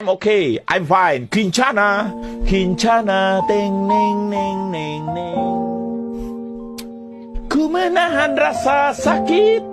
Okay, I'm fine. Kincana, kincana, teng neng neng neng neng. Ku menahan rasa sakit.